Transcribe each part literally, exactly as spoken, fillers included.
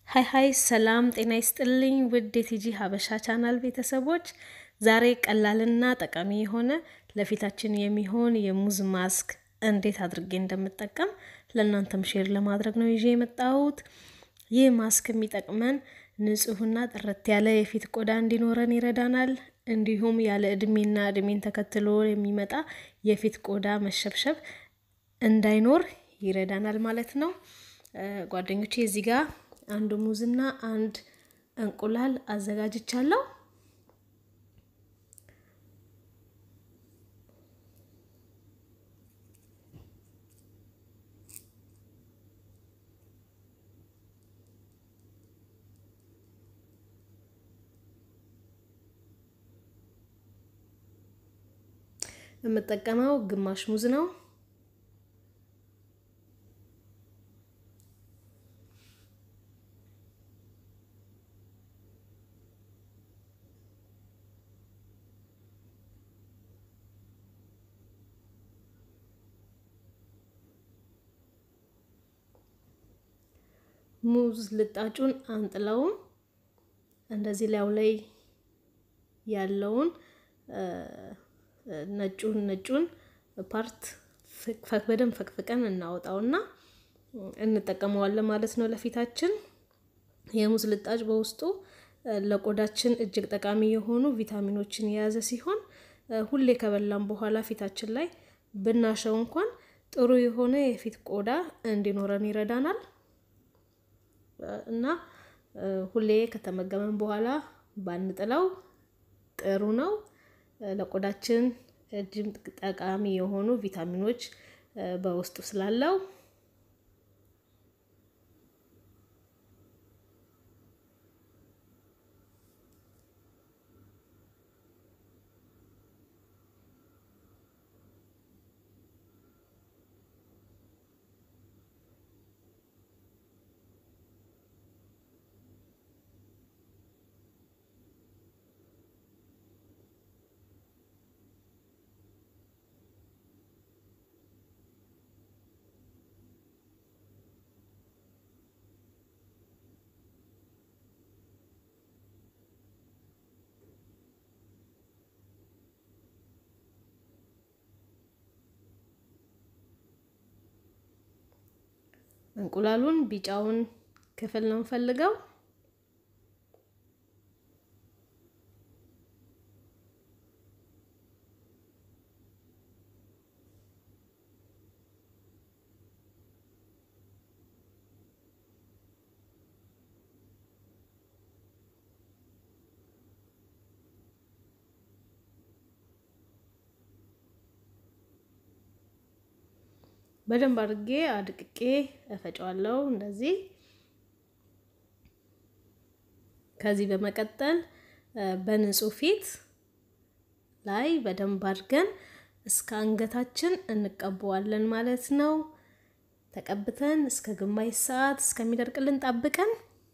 ሃይ ሃይ ሰላም ጤና ይስጥልኝ ውድ የቲጂ ሀበሻ ቻናል ቤተሰቦች ዛሬ ቀላልና ጠቃሚ የሆነ ለፊታችን የሚሆን የሙዝ ማስክ እንዴት አድርጌ እንደምጠቀም ለእናንተም ሼር ለማድረግ ነው ይዤ የመጣሁት። ይህ ማስክ የሚጠቅመን ንጹህና ጥርት ያለ የፊት ቆዳ እንዲኖረን ይረዳናል። እንዲሁም ያለ እድሜና እድሜን ተከትሎ የሚመጣ የፊት ቆዳ መሸብሸብ እንዳይኖር ይረዳናል ማለት ነው። ጓደኞቼ እዚህ ጋር አንድ ሙዝና አንድ እንቁላል አዘጋጅቻለሁ። የምጠቀመው ግማሽ ሙዝ ነው። ሙዝ ልጣጩን አንጥለውም እንደዚህ ላዩ ላይ ያለውን ነጩን ነጩን ፓርት ፈክ በደም ፈክፈቀን እናወጣውና እንጠቀመዋለን ማለት ነው ለፊታችን። የሙዝ ልጣጭ በውስጡ ለቆዳችን እጅግ ጠቃሚ የሆኑ ቪታሚኖችን የያዘ ሲሆን ሁሌ ከበላን በኋላ ፊታችን ላይ ብናሸው እንኳን ጥሩ የሆነ የፊት ቆዳ እንዲኖረን ይረዳናል እና ሁሌ ከተመገበን በኋላ ባንጥለው ጥሩ ነው። ለቆዳችን እጅግ ጠቃሚ የሆኑ ቪታሚኖች በውስጡ ስላለው እንቁላሉን ቢጫውን ክፍል ነው ፈልገው በደንብ አድርጌ አድቅቄ እፈጫዋለሁ እንደዚህ። ከዚህ በመቀጠል በንጹህ ፊት ላይ በደንብ አድርገን እስከ አንገታችን እንቀበዋለን ማለት ነው። ተቀብተን እስከ ግማሽ ሰዓት እስከሚደርቅልን ጠብቀን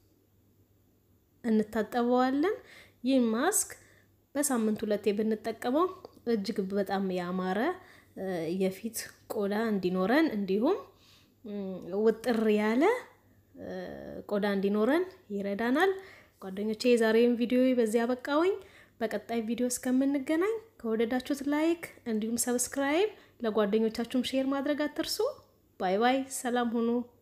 እንታጠበዋለን። ይህ ማስክ በሳምንት ሁለቴ ብንጠቀመው እጅግ በጣም ያማረ የፊት ቆዳ እንዲኖረን እንዲሁም ውጥር ያለ ቆዳ እንዲኖረን ይረዳናል። ጓደኞቼ የዛሬውን ቪዲዮ በዚህ አበቃውኝ። በቀጣይ ቪዲዮ እስከምንገናኝ ከወደዳችሁት ላይክ እንዲሁም ሰብስክራይብ ለጓደኞቻችሁም ሼር ማድረግ አትርሱ። ባይ ባይ፣ ሰላም ሁኑ።